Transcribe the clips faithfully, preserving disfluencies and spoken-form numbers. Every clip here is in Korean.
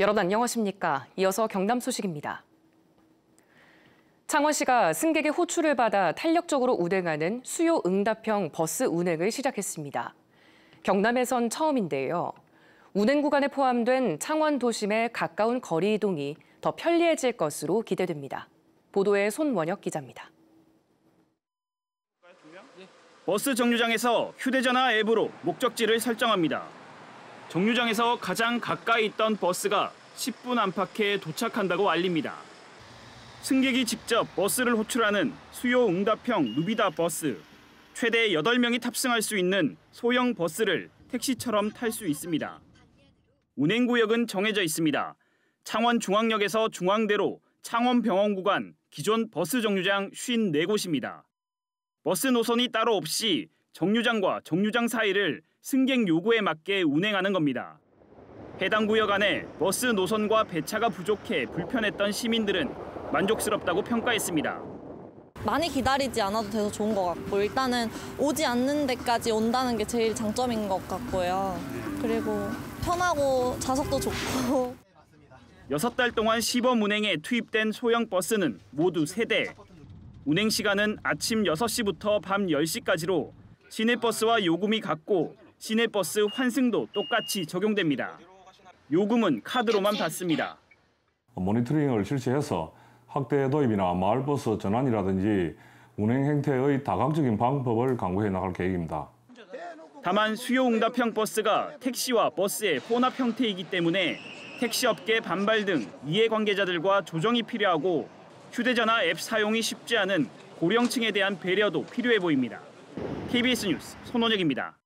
여러분 안녕하십니까? 이어서 경남 소식입니다. 창원시가 승객의 호출을 받아 탄력적으로 운행하는 수요 응답형 버스 운행을 시작했습니다. 경남에선 처음인데요. 운행 구간에 포함된 창원 도심의 가까운 거리 이동이 더 편리해질 것으로 기대됩니다. 보도에 손원혁 기자입니다. 버스 정류장에서 휴대전화 앱으로 목적지를 설정합니다. 정류장에서 가장 가까이 있던 버스가 십 분 안팎에 도착한다고 알립니다. 승객이 직접 버스를 호출하는 수요 응답형 누비다 버스. 최대 여덟 명이 탑승할 수 있는 소형 버스를 택시처럼 탈 수 있습니다. 운행 구역은 정해져 있습니다. 창원 중앙역에서 중앙대로 창원병원 구간 기존 버스 정류장 오십사 곳입니다. 버스 노선이 따로 없이 정류장과 정류장 사이를 승객 요구에 맞게 운행하는 겁니다. 해당 구역 안에 버스 노선과 배차가 부족해 불편했던 시민들은 만족스럽다고 평가했습니다. 많이 기다리지 않아도 돼서 좋은 것 같고 일단은 오지 않는 데까지 온다는 게 제일 장점인 것 같고요. 그리고 편하고 좌석도 좋고. 여섯 달 동안 시범 운행에 투입된 소형 버스는 모두 세 대. 운행 시간은 아침 여섯 시부터 밤 열 시까지로 시내버스와 요금이 같고 시내버스 환승도 똑같이 적용됩니다. 요금은 카드로만 받습니다. 모니터링을 실시해서 확대 도입이나 마을버스 전환이라든지 운행 행태의 다각적인 방법을 강구해 나갈 계획입니다. 다만 수요응답형 버스가 택시와 버스의 혼합 형태이기 때문에 택시업계 반발 등 이해관계자들과 조정이 필요하고 휴대전화 앱 사용이 쉽지 않은 고령층에 대한 배려도 필요해 보입니다. 케이비에스 뉴스 손원혁입니다.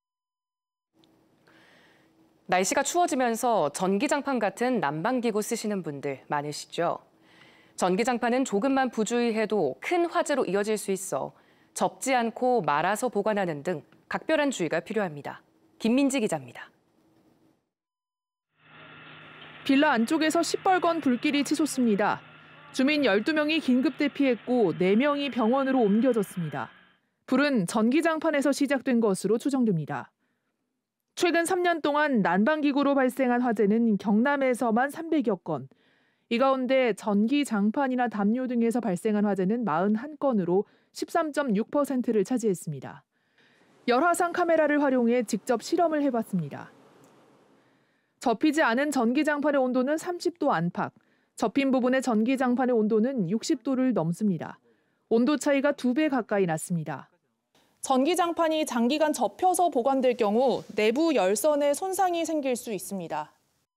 날씨가 추워지면서 전기장판 같은 난방기구 쓰시는 분들 많으시죠? 전기장판은 조금만 부주의해도 큰 화재로 이어질 수 있어 접지 않고 말아서 보관하는 등 각별한 주의가 필요합니다. 김민지 기자입니다. 빌라 안쪽에서 시뻘건 불길이 치솟습니다. 주민 열두 명이 긴급 대피했고 네 명이 병원으로 옮겨졌습니다. 불은 전기장판에서 시작된 것으로 추정됩니다. 최근 삼 년 동안 난방기구로 발생한 화재는 경남에서만 삼백여 건, 이 가운데 전기장판이나 담요 등에서 발생한 화재는 사십일 건으로 십삼 점 육 퍼센트를 차지했습니다. 열화상 카메라를 활용해 직접 실험을 해봤습니다. 접히지 않은 전기장판의 온도는 삼십 도 안팎, 접힌 부분의 전기장판의 온도는 육십 도를 넘습니다. 온도 차이가 두 배 가까이 났습니다. 전기장판이 장기간 접혀서 보관될 경우 내부 열선에 손상이 생길 수 있습니다.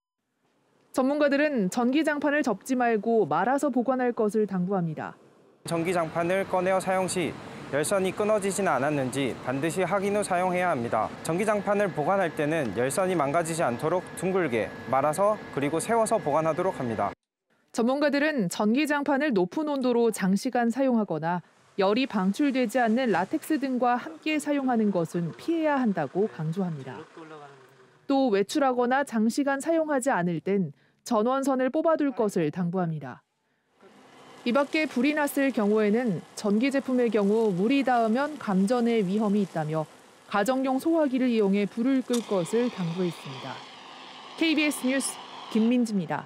전문가들은 전기장판을 접지 말고 말아서 보관할 것을 당부합니다. 전기장판을 꺼내어 사용 시 열선이 끊어지지는 않았는지 반드시 확인 후 사용해야 합니다. 전기장판을 보관할 때는 열선이 망가지지 않도록 둥글게 말아서 그리고 세워서 보관하도록 합니다. 전문가들은 전기장판을 높은 온도로 장시간 사용하거나 열이 방출되지 않는 라텍스 등과 함께 사용하는 것은 피해야 한다고 강조합니다. 또 외출하거나 장시간 사용하지 않을 땐 전원선을 뽑아둘 것을 당부합니다. 이 밖에 불이 났을 경우에는 전기 제품의 경우 물이 닿으면 감전의 위험이 있다며 가정용 소화기를 이용해 불을 끌 것을 당부했습니다. 케이비에스 뉴스 김민지입니다.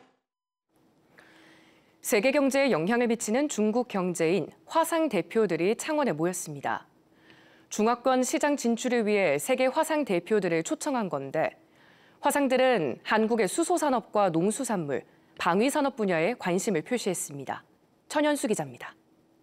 세계 경제에 영향을 미치는 중국 경제인 화상 대표들이 창원에 모였습니다. 중화권 시장 진출을 위해 세계 화상 대표들을 초청한 건데 화상들은 한국의 수소산업과 농수산물, 방위산업 분야에 관심을 표시했습니다. 천연수 기자입니다.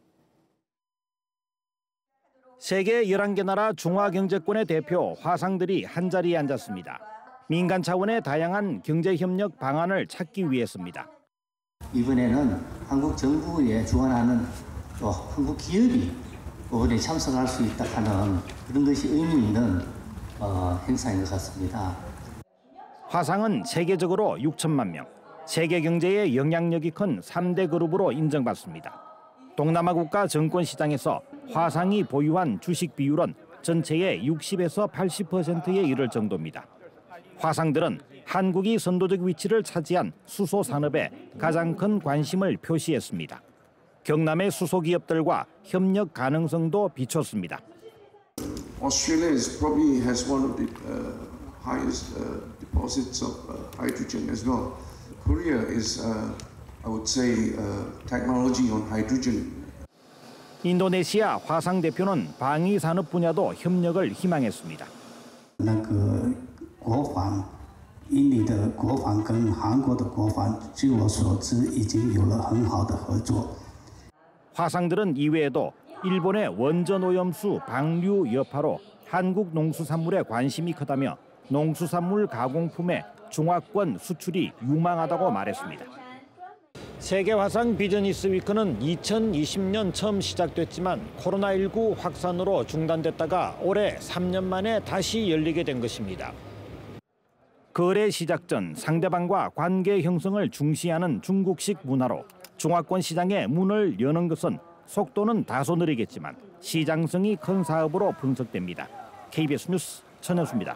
세계 열한 개 나라 중화경제권의 대표 화상들이 한자리에 앉았습니다. 민간 차원의 다양한 경제협력 방안을 찾기 위해서입니다. 이번에는 한국 정부에 주관하는 또 한국 기업이 이번에 참석할 수 있다 하는 그런 것이 의미 있는 어, 행사인 것 같습니다. 화상은 세계적으로 육천만 명, 세계 경제에 영향력이 큰 삼 대 그룹으로 인정받습니다. 동남아 국가 정권 시장에서 화상이 보유한 주식 비율은 전체의 육십에서 팔십 퍼센트에 이를 정도입니다. 화상들은 한국이 선도적 위치를 차지한 수소 산업에 가장 큰 관심을 표시했습니다. 경남의 수소 기업들과 협력 가능성도 비췄습니다. Australia is probably has one of the uh, highest uh, deposits of uh, hydrogen as well. Korea is, uh, I would say, uh, technology on hydrogen. 인도네시아 화상 대표는 방위 산업 분야도 협력을 희망했습니다. 那个国防，印尼的国防跟韩国的国防，据我所知已经有了很好的合作。 화상들은 이외에도 일본의 원전 오염수 방류 여파로 한국 농수산물에 관심이 크다며 농수산물 가공품의 중화권 수출이 유망하다고 말했습니다. 세계 화상 비즈니스 위크는 이천이십 년 처음 시작됐지만 코로나십구 확산으로 중단됐다가 올해 삼 년 만에 다시 열리게 된 것입니다. 거래 시작 전 상대방과 관계 형성을 중시하는 중국식 문화로 중화권 시장에 문을 여는 것은 속도는 다소 느리겠지만 시장성이 큰 사업으로 분석됩니다. 케이비에스 뉴스 천현수입니다.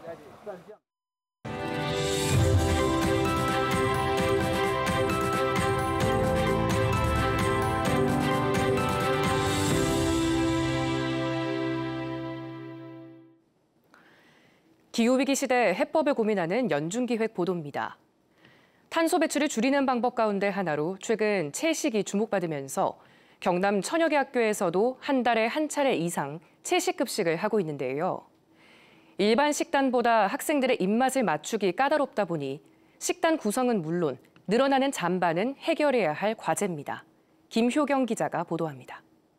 기후위기 시대 해법을 고민하는 연중기획 보도입니다. 탄소 배출을 줄이는 방법 가운데 하나로 최근 채식이 주목받으면서 경남 천여 개 학교에서도 한 달에 한 차례 이상 채식급식을 하고 있는데요. 일반 식단보다 학생들의 입맛을 맞추기 까다롭다 보니 식단 구성은 물론 늘어나는 잔반은 해결해야 할 과제입니다. 김효경 기자가 보도합니다.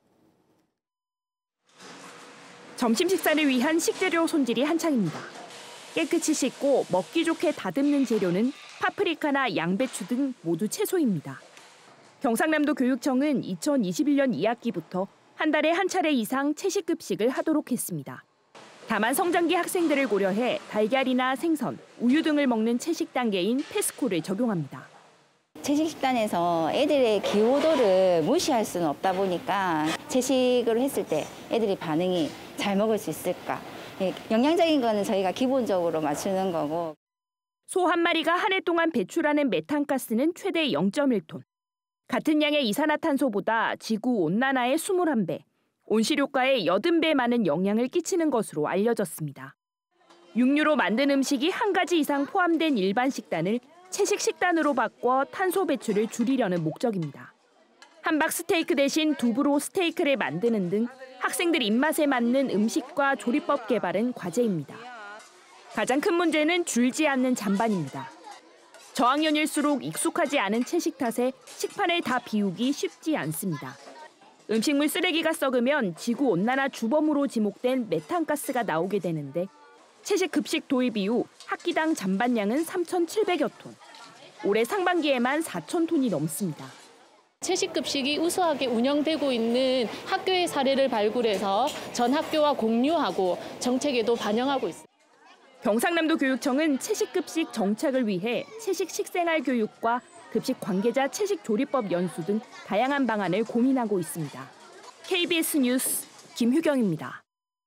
점심 식사를 위한 식재료 손질이 한창입니다. 깨끗이 씻고 먹기 좋게 다듬는 재료는 파프리카나 양배추 등 모두 채소입니다. 경상남도 교육청은 이천이십일 년 이 학기부터 한 달에 한 차례 이상 채식급식을 하도록 했습니다. 다만 성장기 학생들을 고려해 달걀이나 생선, 우유 등을 먹는 채식 단계인 페스코를 적용합니다. 채식 식단에서 애들의 기호도를 무시할 수는 없다 보니까 채식으로 했을 때 애들이 반응이 잘 먹을 수 있을까. 영양적인 거는 저희가 기본적으로 맞추는 거고. 소 한 마리가 한 해 동안 배출하는 메탄가스는 최대 영 점 일 톤. 같은 양의 이산화탄소보다 지구온난화의 이십일 배, 온실효과의 팔십 배 많은 영향을 끼치는 것으로 알려졌습니다. 육류로 만든 음식이 한 가지 이상 포함된 일반 식단을 채식 식단으로 바꿔 탄소 배출을 줄이려는 목적입니다. 함박 스테이크 대신 두부로 스테이크를 만드는 등 학생들 입맛에 맞는 음식과 조리법 개발은 과제입니다. 가장 큰 문제는 줄지 않는 잔반입니다. 저학년일수록 익숙하지 않은 채식 탓에 식판을 다 비우기 쉽지 않습니다. 음식물 쓰레기가 썩으면 지구온난화 주범으로 지목된 메탄가스가 나오게 되는데 채식 급식 도입 이후 학기당 잔반량은 삼천칠백여 톤. 올해 상반기에만 사천 톤이 넘습니다. 채식급식이 우수하게 운영되고 있는 학교의 사례를 발굴해서 전 학교와 공유하고 정책에도 반영하고 있습니다. 경상남도 교육청은 채식급식 정착을 위해 채식 식생활 교육과 급식 관계자 채식조리법 연수 등 다양한 방안을 고민하고 있습니다. 케이비에스 뉴스 김효경입니다.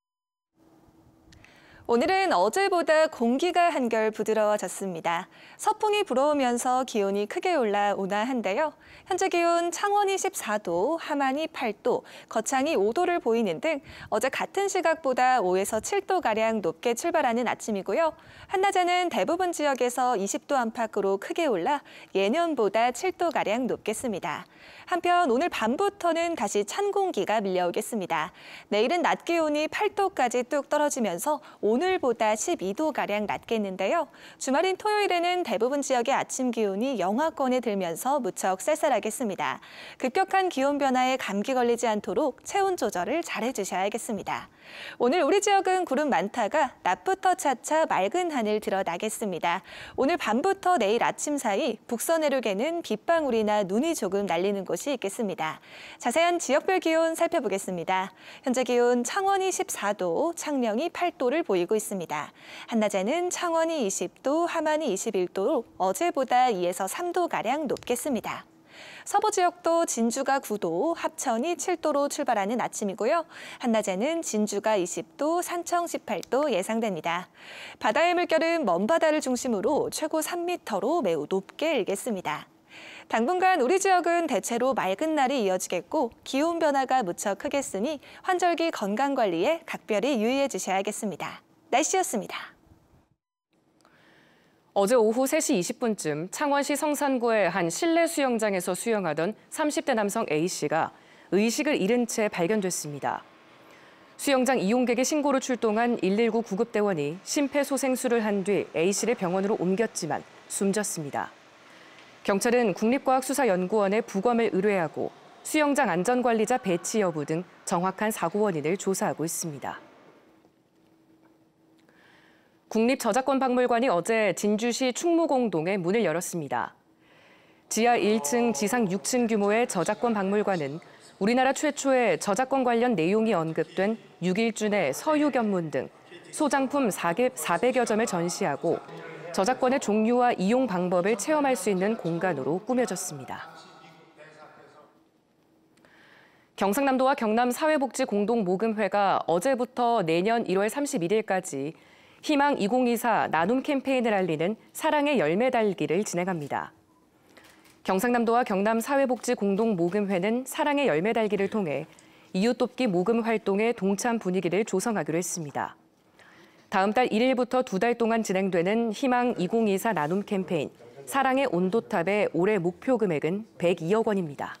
오늘은 어제보다 공기가 한결 부드러워졌습니다. 서풍이 불어오면서 기온이 크게 올라 온화한데요. 현재 기온 창원이 십사 도, 함안이 팔 도, 거창이 오 도를 보이는 등 어제 같은 시각보다 오에서 칠 도가량 높게 출발하는 아침이고요. 한낮에는 대부분 지역에서 이십 도 안팎으로 크게 올라 예년보다 칠 도가량 높겠습니다. 한편 오늘 밤부터는 다시 찬 공기가 밀려오겠습니다. 내일은 낮 기온이 팔 도까지 뚝 떨어지면서 오늘보다 십이 도가량 낮겠는데요. 주말인 토요일에는 대부분 지역의 아침 기온이 영하권에 들면서 무척 쌀쌀하겠습니다. 급격한 기온 변화에 감기 걸리지 않도록 체온 조절을 잘 해주셔야겠습니다. 오늘 우리 지역은 구름 많다가 낮부터 차차 맑은 하늘 드러나겠습니다. 오늘 밤부터 내일 아침 사이 북서 내륙에는 빗방울이나 눈이 조금 날리는 곳이 있겠습니다. 자세한 지역별 기온 살펴보겠습니다. 현재 기온 창원이 십사 도, 창녕이 팔 도를 보이고 있습니다. 한낮에는 창원이 이십 도, 함안이 이십일 도로 어제보다 이에서 삼 도가량 높겠습니다. 서부 지역도 진주가 구 도, 합천이 칠 도로 출발하는 아침이고요. 한낮에는 진주가 이십 도, 산청 십팔 도 예상됩니다. 바다의 물결은 먼 바다를 중심으로 최고 삼 미터로 매우 높게 일겠습니다. 당분간 우리 지역은 대체로 맑은 날이 이어지겠고 기온 변화가 무척 크겠으니 환절기 건강관리에 각별히 유의해 주셔야겠습니다. 날씨였습니다. 어제 오후 세 시 이십 분쯤 창원시 성산구의 한 실내 수영장에서 수영하던 삼십 대 남성 A씨가 의식을 잃은 채 발견됐습니다. 수영장 이용객의 신고로 출동한 일일구 구급대원이 심폐소생술을 한 뒤 A씨를 병원으로 옮겼지만 숨졌습니다. 경찰은 국립과학수사연구원에 부검을 의뢰하고 수영장 안전관리자 배치 여부 등 정확한 사고 원인을 조사하고 있습니다. 국립저작권박물관이 어제 진주시 충무공동에 문을 열었습니다. 지하 일 층, 지상 육 층 규모의 저작권 박물관은 우리나라 최초의 저작권 관련 내용이 언급된 육일준의 서유견문 등 소장품 사백여 점을 전시하고 저작권의 종류와 이용 방법을 체험할 수 있는 공간으로 꾸며졌습니다. 경상남도와 경남 사회복지공동모금회가 어제부터 내년 일월 삼십일일까지 희망 이천이십사 나눔 캠페인을 알리는 사랑의 열매 달기를 진행합니다. 경상남도와 경남 사회복지공동모금회는 사랑의 열매 달기를 통해 이웃 돕기 모금 활동의 동참 분위기를 조성하기로 했습니다. 다음 달 일 일부터 두 달 동안 진행되는 희망 이천이십사 나눔 캠페인 사랑의 온도탑의 올해 목표 금액은 백이억 원입니다.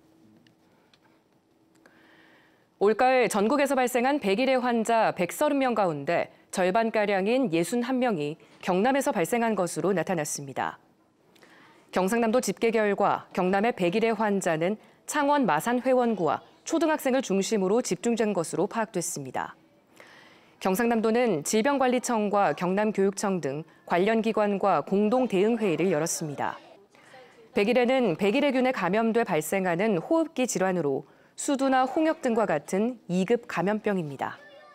올가을 전국에서 발생한 백일의 환자 백삼십 명 가운데 절반가량인 육십일 명이 경남에서 발생한 것으로 나타났습니다. 경상남도 집계 결과 경남의 백일의 환자는 창원 마산회원구와 초등학생을 중심으로 집중된 것으로 파악됐습니다. 경상남도는 질병관리청과 경남교육청 등 관련 기관과 공동 대응회의를 열었습니다. 백일에는 백일의균에 감염돼 발생하는 호흡기 질환으로 수두나 홍역 등과 같은 이 급 감염병입니다.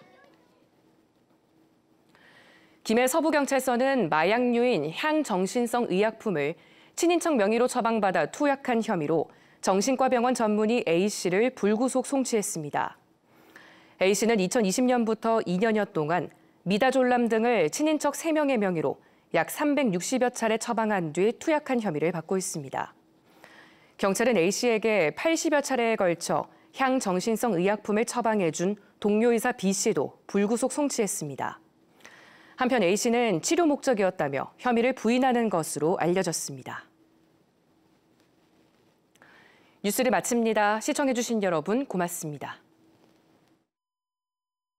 김해 서부경찰서는 마약류인 향정신성 의약품을 친인척 명의로 처방받아 투약한 혐의로 정신과 병원 전문의 A씨를 불구속 송치했습니다. A씨는 이천이십 년부터 이 년여 동안 미다졸람 등을 친인척 세 명의 명의로 약 삼백육십여 차례 처방한 뒤 투약한 혐의를 받고 있습니다. 경찰은 A씨에게 팔십여 차례에 걸쳐 향정신성 의약품을 처방해준 동료이사 B씨도 불구속 송치했습니다. 한편 A씨는 치료 목적이었다며 혐의를 부인하는 것으로 알려졌습니다. 뉴스를 마칩니다. 시청해주신 여러분 고맙습니다.